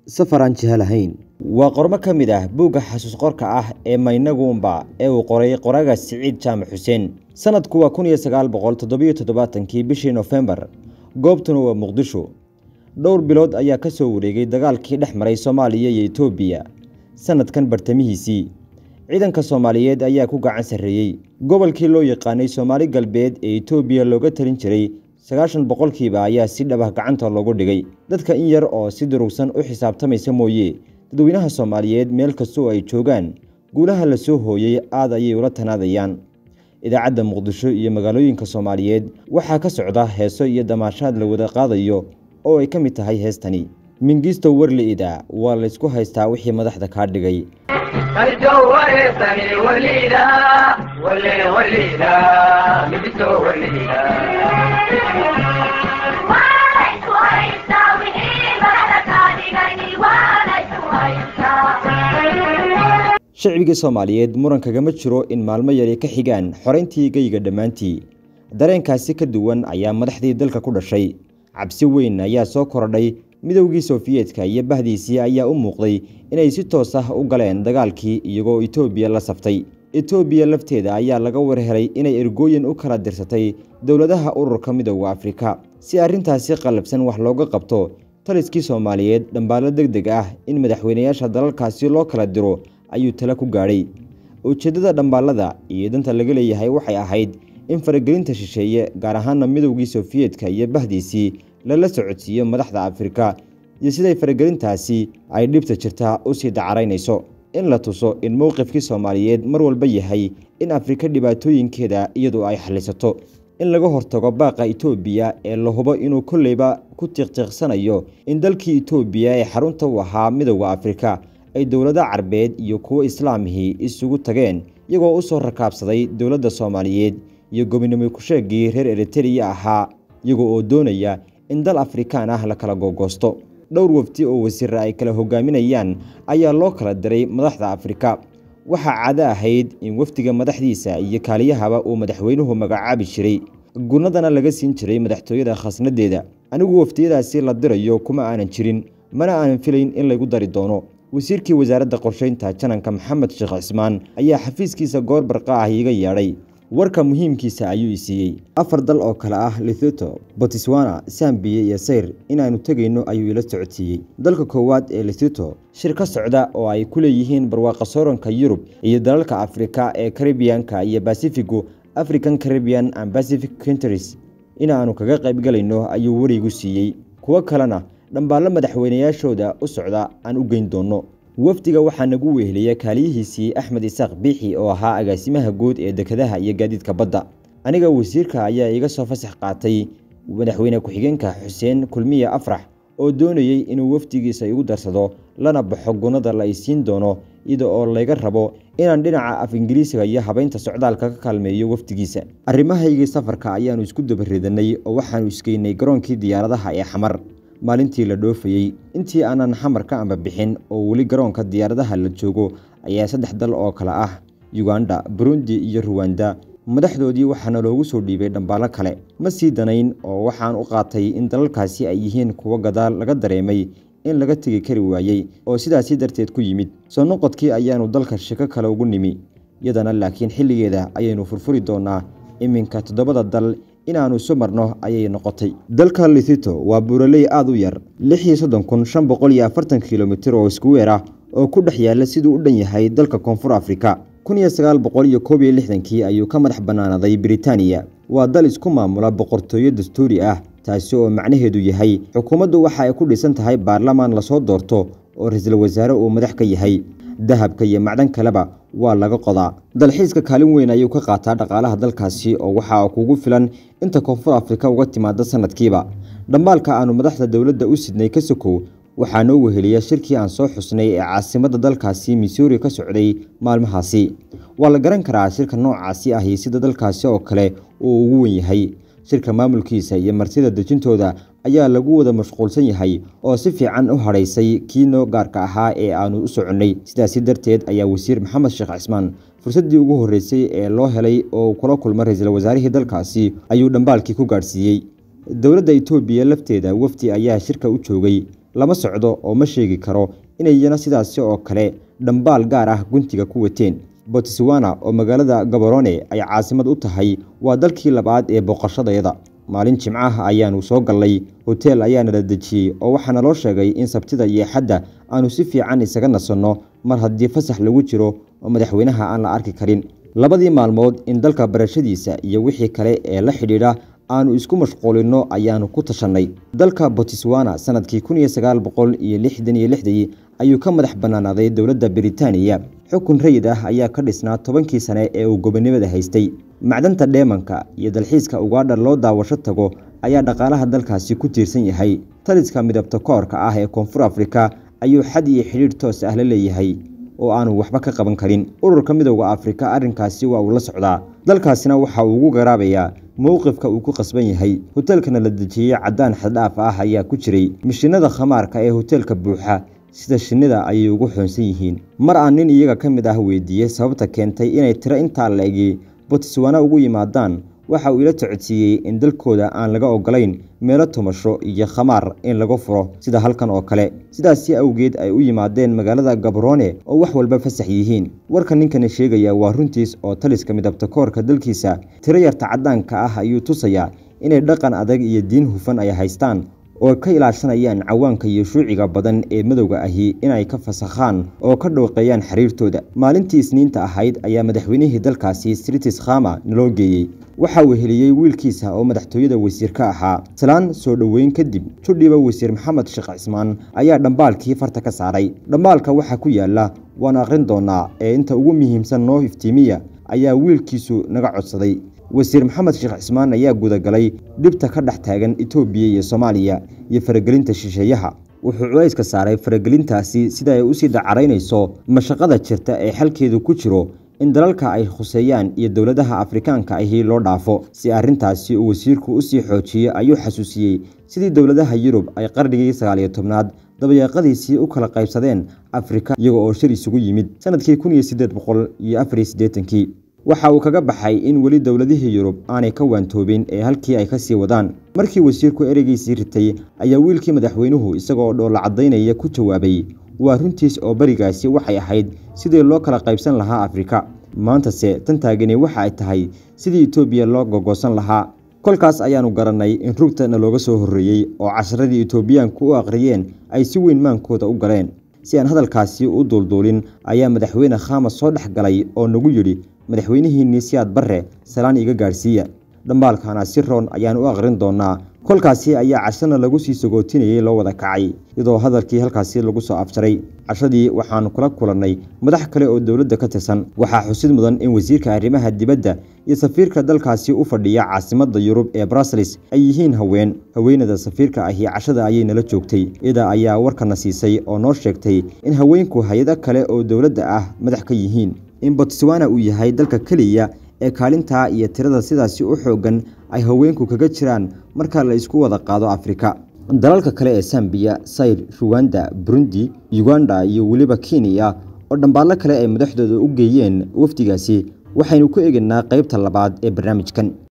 safar aan jiha lahayn waa qormo ka mid ah buugga xasuus qorka ah ee Maynaguumba ee uu qoray qoraga Siciid Jaamac Xuseen sanadku waa 1977 bishii November goobtuna waa Muqdisho dhowr bilood ayaa ka soo wareegay dagaalkii dhex maray Soomaaliya iyo Itoobiya sanadkan bartamihiisii ciidanka Soomaaliyeed ayaa ku gacan sareeyay gobolkii loo yaqaanay Soomaali galbeed ee Itoobiya looga talin jiray 90% ayaa si dhab ah gacanta loogu dhigay dadka in yar oo si durugsan u xisaabtamaysa mooyee dadweynaha Soomaaliyeed meel kastoo ay joogaan guulaha la soo hooyay aad ayay ula tanaadayaan idaacadda Muqdisho iyo magaalooyinka Soomaaliyeed waxaa ka socda heeso iyo damaashaad la wada qaadayo oo ay ka mid tahay heestani Mingisto Warliida waa la isku haystaa wixii madaxda ka dhigay shacbiga Soomaaliyeed muran kagama jiro in maalmo yar ka xigaan xoreyntii geyga dhamaantii dareenkaasi ka duwan ayaa madaxdii dalka ku dhashay cabsi weyn ayaa soo korodhay midowgii Soofiyeedka iyo bahdiisii ayaa u muuqday inay si toos ah u galeen dagaalkii iyagoo Itoobiya la saftay Itoobiya lafteeda ayaa laga warhelay inay ergooyin u kala dirsatay dawladaha ururka midowga Afrika si arintaasi qalabsan wax looga qabto taliskii Soomaaliyeed dhambaalo degdeg ah in madaxweynayaasha dalalkaasi loo kala diro ayuu tala ku gaadhay ujeedada dhambaalada iyo danta laga leeyahay waxay ahayd in faragelinta shisheeye gaar ahaan midowgii Soofiyeedka iyo bahdiisii lala socodsiiyo madaxda Afrika iyo siday faragelintaasi ay dhibta jirta u sii dacaraynayso in la tuso in mowqifkii Soomaaliyeed mar walba yahay in Afrika dhibaatooyinkeeda iyadoo ay xalisato in laga hortago baaqa Itoobiya ee la hubo inuu kulleyba ku tiqtiqsanayo in dalkii Itoobiya ee xarunta u ahaa midowga Afrika ay dawladda Carbeed iyo kuwa Islaamihii isugu tageen iyagoo u soo rakaabsaday dawladda Soomaaliyeed iyo gobonimo ku sheegay reer Eritrea ahaa iyagoo oo doonaya in dal Afrikaan ah la kala googoosto dhowr wafti oo wasiir ay kala hogaaminayaan ayaa loo kala diray madaxda Afrika waxa caado ahayd in waftiga madaxdiisa iyo kaaliyahaba uu madaxweynuhu magacaabi jiray gunadana laga siin jiray madaxtooyada khasnadeeda anigu waftiyadaasi la dirayo kuma aanan jirin mana aanan filayn in lagu dari doono wasiirkii wasaaradda qorsheynta jananka Maxamed Sheekh Cismaan ayaa xafiiskiisa goor barqa ah iga yeedhay warka muhiimkiisa ayuu isiiyay afar dal oo kala ah Lesotho, Botswana, Zambia iyo Zaire inaanu tagayno ayuu ila socodsiiyay dalka koowaad ee Lesotho shirka socda oo ay ku leeyihiin barwaaqo sooranka Yurub iyo dalalka Afrika ee Caribbean-ka iyo Pacific African Caribbean and Pacific countries inaanu kaga qayb galayno ayuu warigu siiyay kuwa kalena dhambaalo madaxweynayaashooda u socda aan u geyn doono wafdiga waxaa nagu weheliyay kaaliyihiisii Axmed Isaaq Biixi oo ahaa agaasimaha guud ee dekedaha iyo gaadiidka badda aniga wasiirka ayaa iga soo fasax qaatay madaxweyne ku-xigeenka Xuseen Kulmiye Afrax oo doonayay inuu wafdigiisa igu darsado lana baxo gunada la isiin doono iyadoo oo laga rabo inaan dhinaca af Ingiriisiga iyo habeynta socdaalka ka kaalmeeyo wafdigiisa arrimahaygii safarka ayaanu isku dabaridanay oo waxaanu iskeynay garoonkii diyaaradaha ee Xamar maalintii la dhoofayay intii aanan xamar ka amba bixin oo wali garoonka diyaaradaha la joogo ayaa saddex dal oo kala ah Uganda, Burundi iyo Rwanda madaxdoodii waxaana loogu soo dhiibay dhambaalo kale ma sii danayn oo waxaan u qaatay in dalalkaasi ay yihiin kuwa gadaal laga dareemay in laga tagi kari waayay oo sidaas darteed ku yimid soo noqodkii ayaanu dalka shaqo kale ugu nimi yadana laakiin xilligeeda ayaynu furfuri doonaa iminka 7 dal inaanu soo marno ayay noqotay dalka Lesotho waa buuraley aad u yar 63540 kilomitir oo isku weera oo ku dhex yaala sidoo u dhan yahay dalka Koonfur Afrika 1961 ayuu ka madax banaanaday Britaniya waa dal isku maamula boqortooyo dastuuri ah taasi oo macnaheedu yahay xukuumaddu waxa ay ku dhisan tahay baarlamaan la soo doorto oo ra'iisul wasaare uu madax ka yahay dahabka iyo macdan kaleba waa laga qodaa dalxiiska kaalin weyn ayuu ka qaataa dhaqaalaha dalkaasi oo waxa kugu filan inta Koonfur Afrika uga timaada sanadkiiba dhambaalka aanu madaxda dawladda u sidnay ka sokow waxaa noo weheliyay shirkii aan soo xusnay ee caasimadda dalkaasi Missouri ka socday maalmahaasi waa la garan karaa shirka noocaasi ah sida dalkaasi oo kale uu ugu weyn yahay shirka maamulkiisa iyo martida dejintooda ayaa lagu wada mashquulsan yahay oo si fiican u hareysay kiino gaarka ahaa ee aanu u soconay sidaas darteed ayaa wasiir Maxamed Sheekh Cismaan fursadii ugu horeysay ee loo helay oo kula kulmay ra'iisul wasaarihii dalkaasi ayuu dhambaalkii ku gaarsiiyay dawladda Itoobiya lafteeda wafti ayaa shirka u joogay lama socdo oo ma sheegi karo inayna sidaasi oo kale dhambaal gaar ah guntiga ku wateen. Botswana oo magaalada Gaborone ay caasimad u tahay waa dalkii labaad ee booqashadayada. Maalin Jimcaha ayaanu soo galnay hotel ayaana la dejiyay oo waxaana loo sheegay in Sabtida iyo Axadda aanu si fiican isaga nasanno mar haddii fasax lagu jiro oo madaxweynaha aan la arki karin. Labadii maalmood in dalka barashadiisa iyo wixii kale ee la xidhiidha aanu isku mashquulino ayaanu ku tashanay. Dalka Botswana sanadkii 1966 ayuu ka madax bannaanaaday dowladda Britaniya. Xukun rayid ah ayaa ka dhisnaa 10kii sane ee uu gobonimada haystay. Macdanta dheemanka iyo dalxiiska Uganda loo daawasho tago ayaa dhaqaalaha dalkaasi ku tiirsan yahay. Taliska midabta koorka ah ee Koonfur Afrika ayuu xad iyo xiriir toos ah la leeyahay oo aanu waxba ka qaban karin. Ururka Midowga Afrika arrinkaasi waa uu la socdaa. Dalkaasina waxa uu ugu garaabayaa mowqifka uu ku qasban yahay. Hotelkana la dejiyay cadaan xad dhaaf ah ayaa ku jiray. Mishiinada khamaarka ee hotelka buuxa sida shinnida ayay ugu xoonsan yihiin. Mar aan nin iyaga ka mid ah weydiiyay sababta keentay inay tiro intaa le'eg Botswana ugu yimaadaan, waxa uu ila socodsiiyay in dalkooda aan laga ogolayn meelo tumasho iyo khamaar in laga furo sida halkan oo kale. Sidaas awgeed ay u yimaadeen magaalada Gaborone oo wax walba fasax yihiin. Warka ninkani sheegaya waa runtiis oo taliska midabta koorka dalkiisa tiro yarta cadaanka ah ayuu tusayaa inay dhaqan adag iyo diin hufan ay haystaan oo ka ilaashanayaan cawaanka iyo shuuciga badan ee madowga ahi inay ka fasakhaan oo ka dhooqeeyaan xiriirtooda. Maalintii Isniinta ahayd ayaa madaxweynihii dalkaasi Cyrus Khama naloo geeyay. Waxa uu heliyay wiilkiisa oo madaxtooyada wasiir ka ahaa. Salaan soo dhaweyn kadib, Judhiba Wasiir Maxamed Sheekh Cismaan ayaa dhambaalkii farta ka saaray. Dhambaalka waxa ku yaala waan aqrin doonaa ee inta ugu muhiimsan noo iftiimiya ayaa wiilkiisu naga codsaday. Wasiir Maxamed Sheekh Cismaan ayaa gudagalay dhibta ka dhex taagan Itoobiya iyo Soomaaliya iyo faragelinta shisheeyaha. Wuxuu culays ka saaray faragelintaasi sida ay u sii dacaraynayso mashaqada jirta ee xalkeedu ku jiro in dalalka ay khuseeyaan iyo dowladaha Afrikaanka ahi loo dhaafo. Si arrintaasi uu wasiirku u sii xoojiyay ayuu xasuusiyay sidii dowladaha Yurub ay qarnigii 19aad dabayaaqadiisii u kala qaybsadeen Afrika iyaga oo shir isugu yimid sanadkii 1884. Waxa uu kaga baxay in wali dowladihii Yurub aanay ka waantoobin ee halkii ay ka sii wadaan. Markii wasiirku ereygiisii ritay ayaa wiilkii madaxweynuhu isagoo dhoola cadaynaya ku jawaabay waa runtiis oo barigaasi waxay ahayd sidii loo kala qaybsan lahaa Afrika. Maantase tan taagani waxa ay tahay sidii Itoobiya loo gogosan lahaa. Kolkaas ayaanu garanay in rugtana looga soo horreeyay oo casharadii Itoobiyaanku u aqriyeen ay si weyn maankooda u galeen. Si aan hadalkaasi u duulduulin ayaa madaxweyne Khama soo dhex galay oo nagu yidhi madaxweynihiinii Siyaad Barre salaan iga gaarsiiya. Dhambaalkana si roon ayaan u aqrin doonaa. Kolkaasi ayaa cashana lagu sii sagootinayay loo wada kacay iyadoo hadalkii halkaasi lagu soo afjaray. Cashadii waxaan kula kulannay madax kale oo dowladda ka tirsan. Waxaa xusid mudan in wasiirka arrimaha dibadda iyo safiirka dalkaasi u fadhiya caasimadda Yurub ee Brussels ay yihiin haween. Haweenada safiirka ahi cashada ayay nala joogtay. Iyada ayaa warkana siisay oo noo sheegtay in haweenku hay'ado kale oo dowladda ah madax ka yihiin. In Botswana uu yahay dalka kaliya ee kaalinta iyo tirada sidaasi u xoogan ay haweenku kaga jiraan marka la isku wada qaado Afrika. Dalalka kale ee Zambia, Zaire, Rwanda, Burundi, Uganda iyo waliba Kenya oo dhambaale kale ay madaxdooda u geeyeen wafdigaasi waxaynu ku eegnaa qaybta labaad ee barnaamijkan.